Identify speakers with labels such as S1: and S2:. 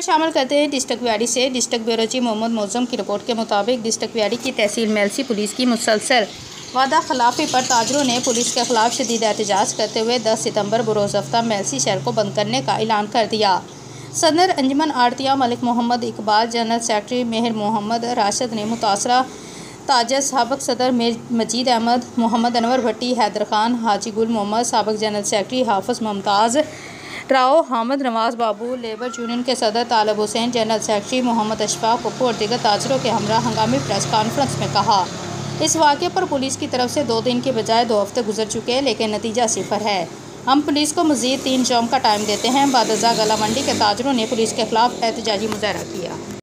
S1: को शामिल करते हैं डिस्ट्रिक्ट व्यारी से। District bureau chief Mohammad Muazzam की रिपोर्ट के मुताबिक डिस्ट्रिक्ट व्यारी की तहसील मेलसी पुलिस की मुसलसल वादा खिलाफी पर ताजरों ने पुलिस के खिलाफ शदीद एहतजाज करते हुए 10 सितंबर बरोज़ हफ्ता मेलसी शहर को बंद करने का ऐलान कर दिया। सदर अंजुमन आड़तिया मलिक मोहम्मद इकबाल, जनरल सेक्रेटरी मेहर मोहम्मद राशिद ने मुतासरा ताजर, साबिक़ सदर मजीद अहमद, मोहम्मद अनवर भट्टी, हैदर खान, हाजी गुल Mohammad, साबिक़ general secretary Hafiz Mumtaz Rao, Hamid Nawaz Babu, labour union के सदर तालब हुसैन, जनरल सेक्रेटरी मोहम्मद अशफाक पप्पू और दीगर ताजरों के हमरा हंगामी प्रेस कॉन्फ्रेंस में कहा, इस वाक़े पर पुलिस की तरफ से 2 दिन के बजाय 2 हफ्ते गुजर चुके हैं, लेकिन नतीजा सिफर है। हम पुलिस को मज़ीद 3 यौम का टाइम देते हैं। बादजा गला मंडी के ताजरों ने पुलिस के खिलाफ एहतजाजी मुजाहरा किया।